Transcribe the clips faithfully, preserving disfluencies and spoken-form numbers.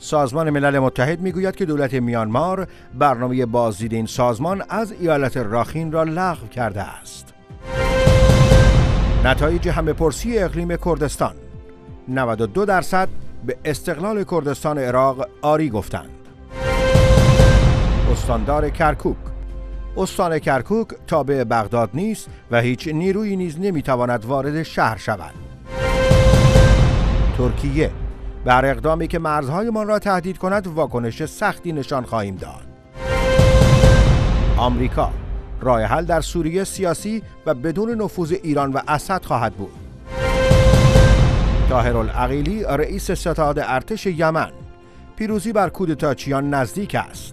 سازمان ملل متحد میگوید که دولت میانمار برنامه بازدید این سازمان از ایالت راخین را لغو کرده است. نتایج همه‌پرسی اقلیم کردستان: نود و دو درصد به استقلال کردستان عراق آری گفتند. استاندار کرکوک: استان کرکوک تابع بغداد نیست و هیچ نیرویی نیز نمیتواند وارد شهر شود. ترکیه: بر اقدامی که مرزهایمان را تهدید کند واکنش سختی نشان خواهیم داد. آمریکا: راه حل در سوریه سیاسی و بدون نفوذ ایران و اسد خواهد بود. طاهرالعقیلی رئیس ستاد ارتش یمن: پیروزی بر کودتاچیان نزدیک است.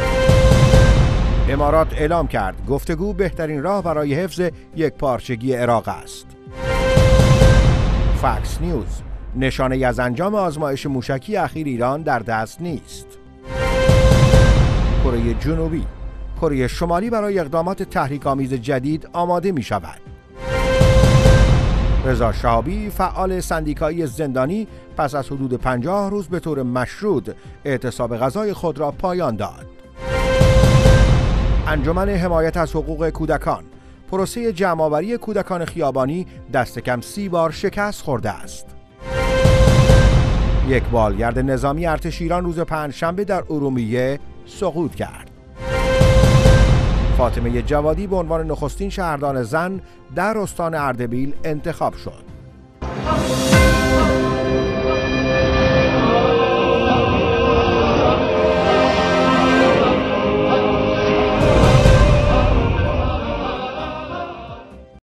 امارات اعلام کرد گفتگو بهترین راه برای حفظ یک پارچگی عراق است. فاکس نیوز: نشانه‌ای از انجام آزمایش موشکی اخیر ایران در دست نیست. کره جنوبی: کره شمالی برای اقدامات تحریک‌آمیز جدید آماده می شود. رضا شهابی فعال سندیکایی زندانی پس از حدود پنجاه روز به طور مشروط اعتصاب غذای خود را پایان داد. انجمن حمایت از حقوق کودکان: پروسه جمع‌آوری کودکان خیابانی دست کم سی بار شکست خورده است. یک بالگرد نظامی ارتش ایران روز پنجشنبه در ارومیه سقوط کرد. فاطمه جوادی به عنوان نخستین شهردار زن در استان اردبیل انتخاب شد.